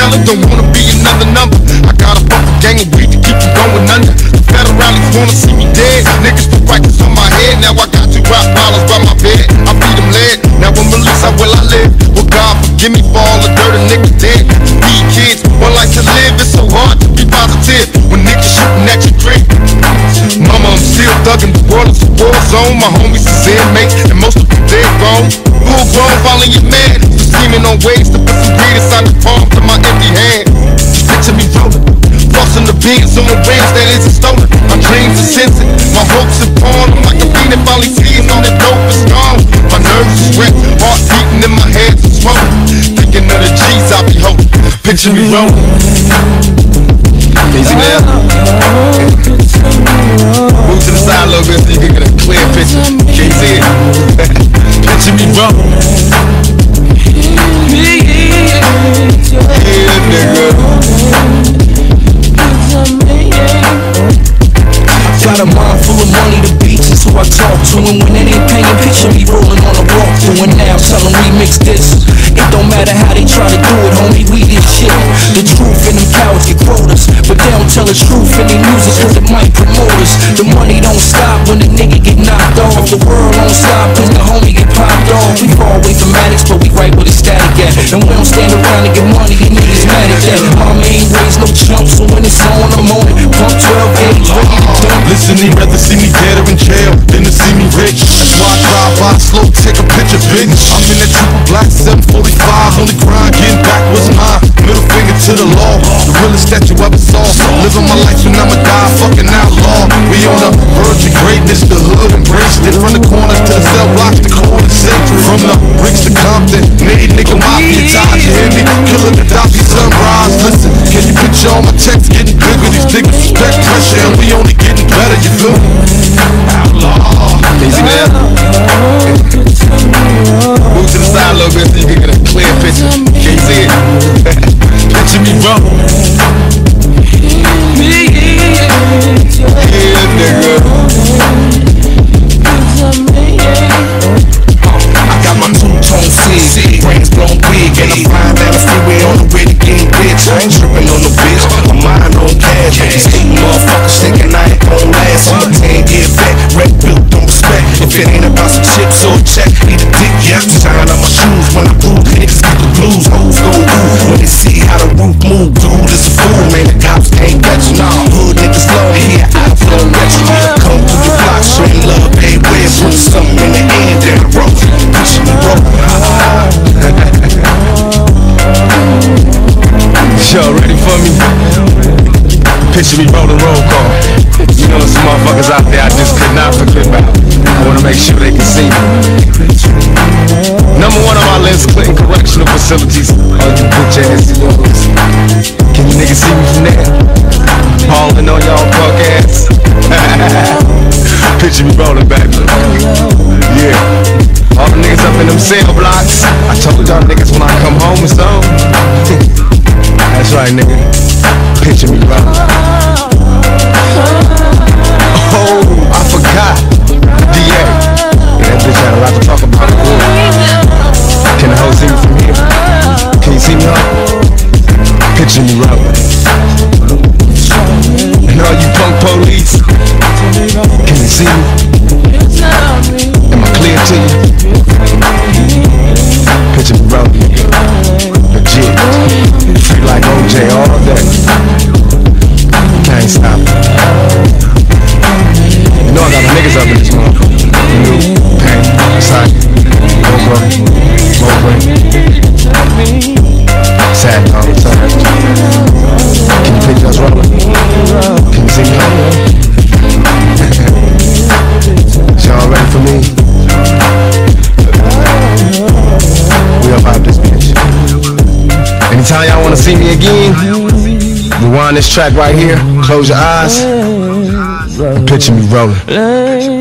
fella, don't wanna be another number. I got a fucking gang of weed to keep them going under. The federalists wanna see me dead. Niggas put rifles on my head. Now I got 2 rock dollars by my bed. I feed them lead. Now when release, how will I live? Well, God forgive me for all the dirt a nigga did. These kids, one life to live. It's so hard to be positive when niggas shooting at your crib. Mama, I'm still thugging. The world is a war zone. My homies is inmates, and most of them dead grown. Full grown, following your man. Scheming on ways to put some greed inside the palm to my empty hand. Just picture me rolling, flossing the beans on the rings that isn't stolen. My dreams are scented, my hopes are pawned. I'm like a fiend that finally sees all that dope is gone. My nerves is wrecked, heart beating in my head is swollen. Thinking of the G's I be holding. Picture me rolling. Easy now. Move to the side a little bit so you can get a clear picture. Can't see it. Picture me rolling. Yeah, nigga. Got a mind full of money, the beats is who I talk to. And when they ain't paying, picture me rolling on a walk through. And now tell them remix this. It don't matter how they try to do it, homie, we this shit. The truth in them cowards get quotas, but they don't tell the truth in their music cause it might promote us. The money don't stop when the nigga get knocked off. The world don't stop cause the homie get popped off. We far away from addicts, but we right where the static at. And we don't stand around and get money, the niggas mad at that. Mama ain't raised no chumps, so when it's on, I'm on it. Pump 12 gauge, ready to dump. Listen, they'd rather see me dead or in jail than to see me rich. That's why I drive by slow, take a picture, bitch. I'm in that triple black 745, only grind, getting back was mine. Middle finger to the law, the realest that you ever saw. Living my life and I'ma die, fucking outlaw. We on the verge of greatness, the hood embraced it. From the corners to the cell blocks, the corner sacred. From the bricks to Compton, made nigga mafia ties. You hear me? Killing the Daffy sunrise. Listen, can you picture all my checks getting bigger? These niggas respect pressure and we only getting better, you feel me? Outlaw. Easy now. Move to the side a little bit so you can get a clear picture. Can't see it. Picture me rolling. Yeah, nigga. I got my two-tone fig, brains blown big, and I'm flying down the freeway on the way to getting rich. I ain't tripping on no bitch, my mind on cash. These hating motherfuckers thinking I ain't gon' last. I'm a 10-year vet, red built, don't respect. If it ain't about some chips or a check, need a dick, yeah. Shine on my shoes when I prove niggas get the blues. Hoes go ooh when they see how the roof move. Dude is a fool, man. The cops can't catch you. Nah, hood niggas love to hear I flow retro. Come through the block, showing love everywhere. Put something in the end, then I roll. Picture me rolling. Y'all ready for me? Picture me rolling roll call. You know some motherfuckers out there I just could not forget about. I wanna make sure they can see me. Number 1 on my list, Clinton Correctional Facilities. All you bitch ass niggas. Can you niggas see me from there? Balling on y'all punk ass. Picture me rolling back. Yeah. All the niggas up in them cell blocks. I told y'all niggas when I come home it's on. That's right, nigga. Picture me rolling. Oh, I forgot. DA. Yeah, that bitch had a lot to talk about. Can the hoe see me from here? Can you see me, huh? Picture me rolling. And all you punk police, can you see me? Am I clear to you? Picture me rolling, nigga. Legit. Free like OJ all day. Can't stop it. You know I got my niggas up in this motherfucker. New, Pain, Sight, Cobra, Mowbray, Sad all the time. Can you picture us rolling? Can you see me rolling? Y'all ready for me? We up out this bitch. Anytime y'all wanna see me again, rewind this track right here, close your eyes, picture me rolling.